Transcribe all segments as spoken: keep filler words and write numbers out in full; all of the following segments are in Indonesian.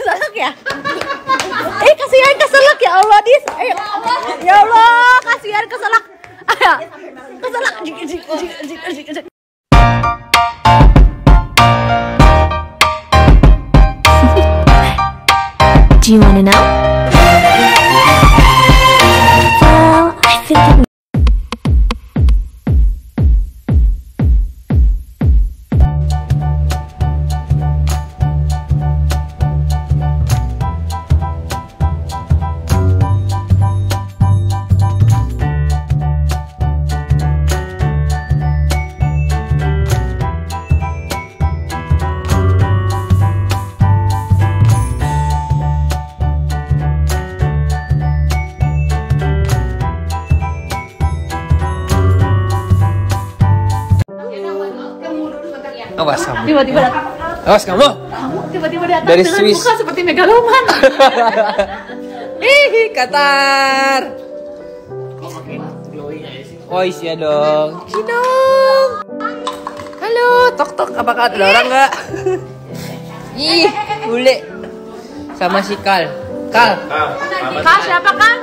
Keselak ya? Eh kasihan keselak ya Allah dis. Eh, ya Allah kasihan keselak. Ayo keselak. Jik jik jik jik jik jik. Do you wanna know? Well, I think it Awas kamu. Tiba-tiba datang. Awas kamu. Kamu tiba-tiba datang dari dengan Swiss. muka seperti megaloman. Ih, Qatar. Voice ya dong. Cidong. Halo, tok tok. Apakah ada orang nggak? Ih, bule. Sama si Kal. Kal. Kak siapa Kak?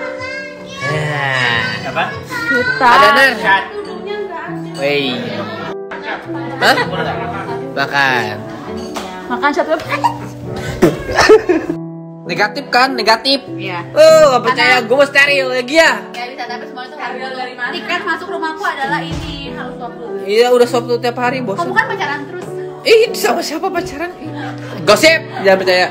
Apa? Kita. Ada ner. Woi. Hah? Makan. Makan satu. Negatif kan? Negatif. Iya. Oh, gak percaya. Gue mau steril lagi ya. Ya bisa, tapi semua itu harga dari mana? Tiket masuk rumahku adalah ini, harus swab dulu. Iya, udah swab tuh tiap hari, bos. Kamu kan pacaran terus. Ih, sama siapa pacaran? Gosip, jangan percaya.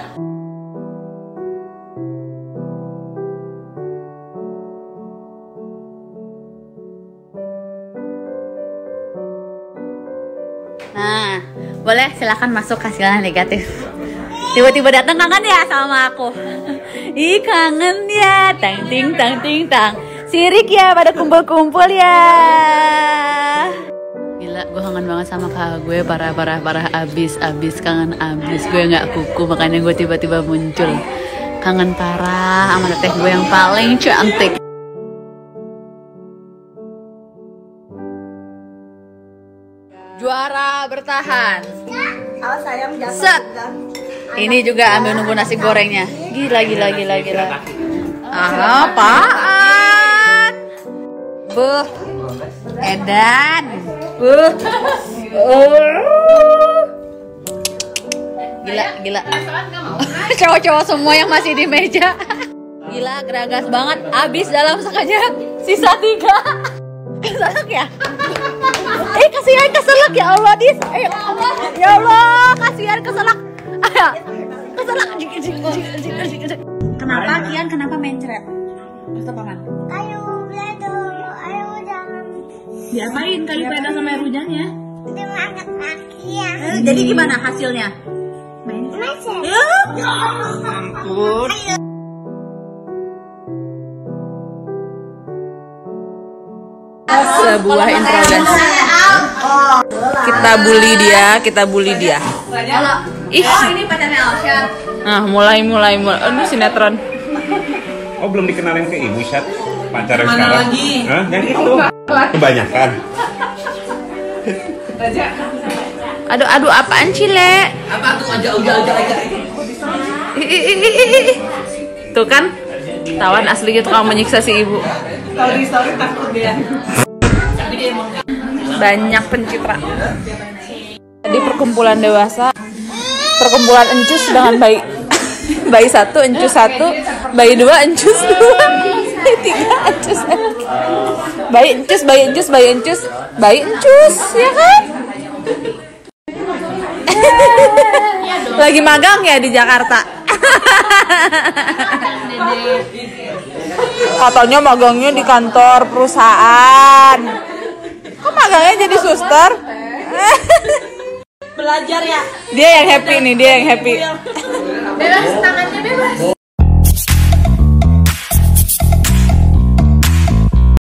Nah, boleh silakan masuk hasilnya negatif. Tiba-tiba datang kangen ya sama aku. Ih kangen ya, tang ting tang ting tang. Sirik ya pada kumpul-kumpul ya. Gila, gue kangen banget sama kakak gue, parah parah parah abis abis kangen abis. Gue nggak kuku, makanya gue tiba-tiba muncul. Kangen parah sama teteh gue yang paling cantik. Juara bertahan. Awas sayang jatuh. Set. Ini juga ambil nunggu nasi gorengnya. Gila gila gila gila. Ah, apaan? Buh. Edan. Buh. Oh. Gila gila. Cowok-cowok semua yang masih di meja. Gila geragas banget. Habis dalam sekejap. Sisa tiga. Keselak ya? Eh kasihan keselak ya Allah dis. Eh, ya Allah kasihan keselak. Ayo keselak. Kenapa Kian kenapa mencret? Atau paman? Ayo belajar, ayo jangan. Diapain kayu peda sama air hujannya? Dimakan kaki ya. Eh, jadi gimana hasilnya? Macet. Ya Ampun. Sebuah interogasi. Kita bully dia, kita bully dia. Ih, ini pacarnya Alsyad. Nah, mulai mulai mulai. Oh, ini sinetron. Oh, belum dikenalin ke ibu, Syat? Pacaran sekarang? Lagi? Hah? Yang itu? Kebanyakan. Aduh, aduh, apaan Cile? Apa tuh aja aja aja aja. Tuh kan, tawan aslinya tukang menyiksa si ibu. Sorry sorry takut dia. Banyak pencitra. Di perkumpulan dewasa, perkumpulan encus dengan bayi bayi satu, encus satu, bayi dua, encus dua, bayi tiga, encus bayi encus, bayi encus, bayi encus, bayi encus, ya kan? Lagi magang ya di Jakarta. Katanya magangnya di kantor perusahaan. Kok magangnya jadi suster? Belajar ya. Dia yang happy nih, dia yang happy. Bebas tangannya bebas.